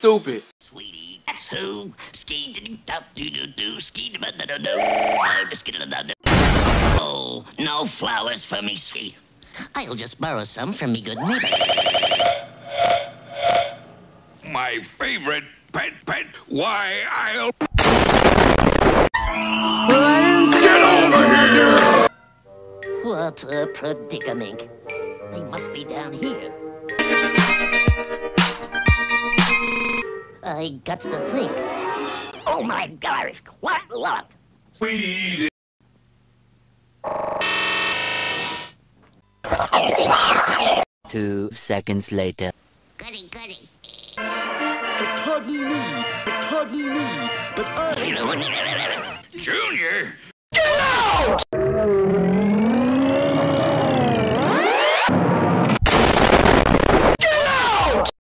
stupid. Sweetie, that's who. Ski doo doo doo doo ski doo doo doo doo. Oh, no flowers for me, sweet. I'll just borrow some from me good neighbor. My favorite pet. Why, I'll... Get over here! What a predicament. They must be down here. I got to think. Oh my God! What luck! We 2 seconds later. Goody. Pardon me, but I... Junior,